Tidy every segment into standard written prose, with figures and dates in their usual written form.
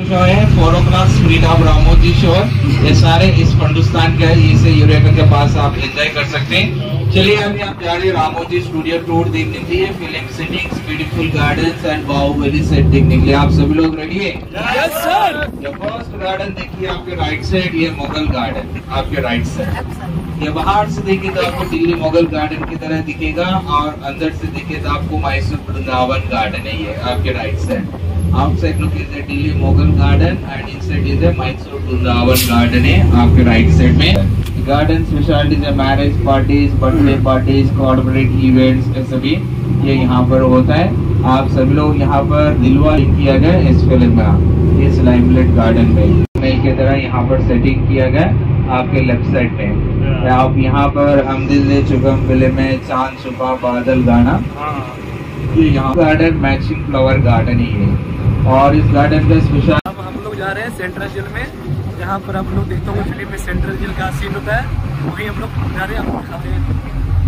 Show है 4 o'clock screen of Ramoji show. ये सारे इस हिंदुस्तान के है, इसे यूरोप के पास आप एंजॉय कर सकते हैं। चलिए अभी आप जा रहे हैं रामोजी स्टूडियो टूर देखने के लिए, film settings, beautiful gardens and Baahubali set देखने के लिए। आप सभी लोग रेडी है? Yes sir. फर्स्ट गार्डन देखिए आपके राइट साइड, ये मुगल गार्डन आपके राइट साइड। ये बाहर से देखिए तो आपको दिल्ली मुगल गार्डन की तरह दिखेगा, और अंदर से देखिए तो आपको मैसूर वृंदावन गार्डन है ये आपके right side. Outside look is Delhi Mughal garden and inside is Mysore Vrindavan garden है आपके राइट साइड में। गार्डन स्पेशलिटीज है marriage parties, birthday parties, corporate events, ये सभी ये यहाँ पर होता है। आप सभी लोग यहाँ पर दिलवा किया गया इस फिल्म में, इस लाइमलाइट गार्डन में मेल की तरह यहाँ पर सेटिंग किया गया आपके लेफ्ट साइड में। आप यहाँ पर हम दिल दे चुकम फिल्म में चांद छुपा बादल गाना, ये यहाँ गार्डन मैचिंग फ्लावर गार्डन ही है। और इस गार्डन का स्पेशल हम लोग जा रहे हैं सेंट्रल जेल में, जहाँ पर आप लोग देखते होंगे फिल्म में सेंट्रल जेल का सीन होता है, वही हम लोग जा रहे हैं, आपको दिखाते हैं।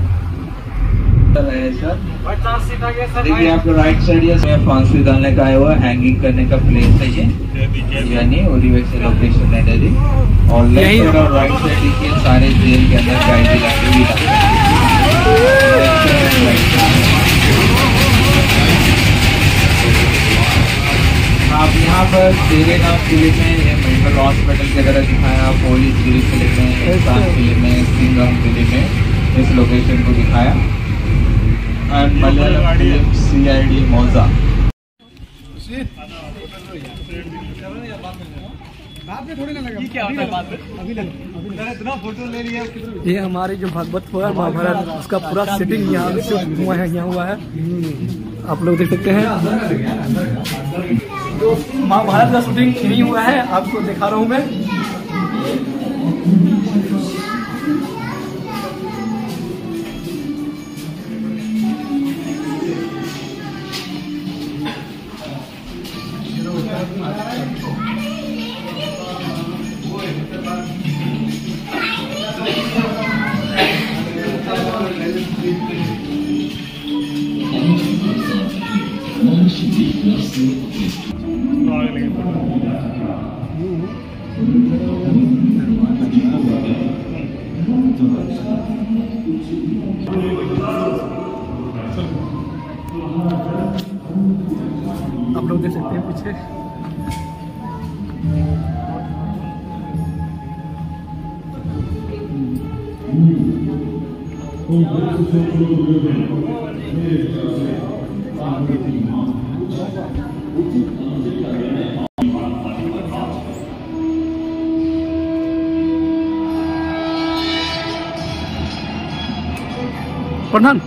सर देखिए आपको राइट साइड ये फांसी डालने का आया हुआ हैंगिंग करने का प्लेस है ये, यानी ओरिवेक्स लोकेशन है जी। और लेफ्ट साइड और राइट साइड देखिए सारे जेल के अंदर गाइड लगे हुए आप यहाँ पर तेरे नाम फिल्म में ये मेंटल हॉस्पिटल की तरह दिखाया, पुलिस गिरी फिल्म में, इंसान फिल्म में, सिंगम फिल्म में इस लोकेशन को दिखाया। एंड मलयालम फिल्म CID मौजा। ये हमारी जो भागवत पुराण महाभारत उसका पूरा सेटिंग यहाँ हुआ है, आप लोग देख सकते हैं। महाभारत का शूटिंग यही हुआ है, आपको दिखा रहा हूँ मैं। आप लोग देख सकते हैं पीछे प्रधान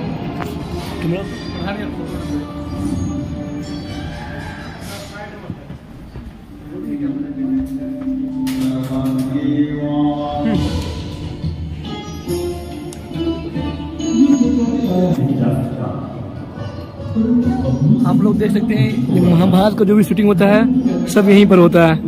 आप लोग देख सकते हैं ये महाभारत का जो भी शूटिंग होता है सब यहीं पर होता है।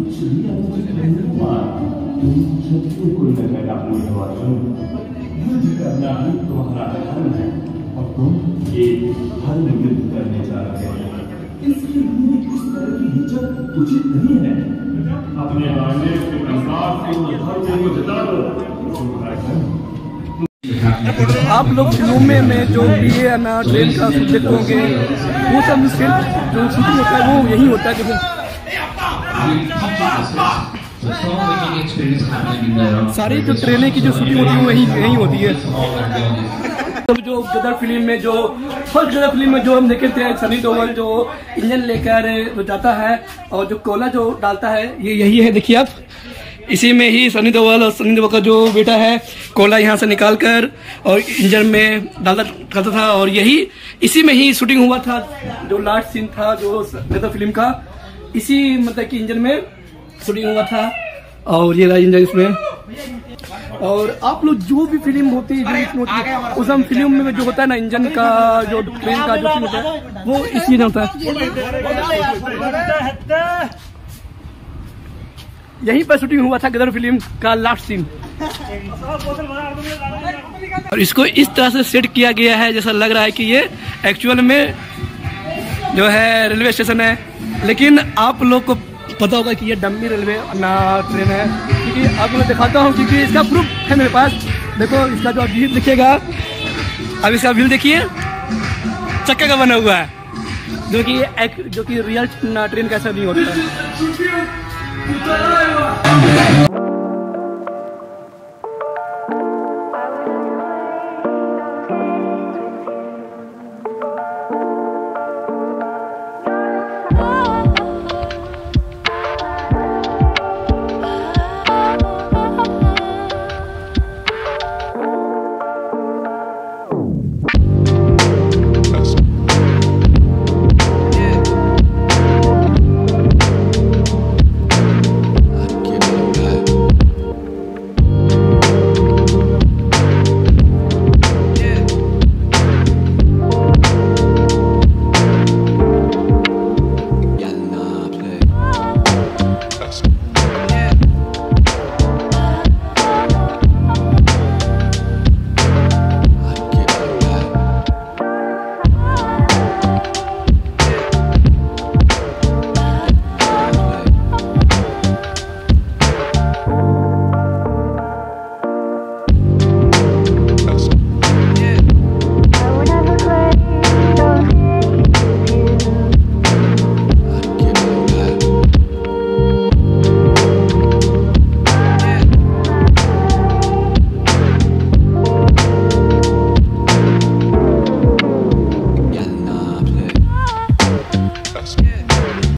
आप लोग फिल्मों में जो भी है ना ट्रेन का देखते होंगे, वो सब सिर्फ जो शूटिंग होता है वो यही होता है। सारी जो ट्रेनें की जो शूटिंग होती है वो यही होती है। तब जो गदर फिल्म में जो फर्स्ट गदर फिल्म में जो हम देखे थे सनी देओल जो इंजन लेकर जाता है और जो कोयला जो डालता है ये यही है। देखिए आप, इसी में ही सनी देओल और सनी देओल का जो बेटा है कोयला यहाँ से निकाल कर और इंजन में डालता करता था, और यही इसी में ही शूटिंग हुआ था। जो लास्ट सीन था जो गदर फिल्म का, इसी मतलब कि इंजन में शूटिंग हुआ था। और ये रहा इंजन इसमें। और आप लोग जो भी फिल्म होती है उस हम फिल्म में जो होता है ना इंजन का जो ट्रेन का जो सीन होता है वो इसी में होता है। यहीं पर शूटिंग हुआ था गदर फिल्म का लास्ट सीन। और इसको इस तरह से सेट किया गया है जैसा लग रहा है कि ये एक्चुअल में जो है रेलवे स्टेशन है, लेकिन आप लोग को पता होगा कि ये डम्मी रेलवे ना ट्रेन है, क्योंकि आपको मैं दिखाता हूँ, क्योंकि इसका प्रूफ है मेरे पास। देखो इसका जो व्हील दिखेगा, अब इसका व्हील देखिए चक्के का बना हुआ है, जो कि रियल ट्रेन का ऐसा नहीं होता है। That's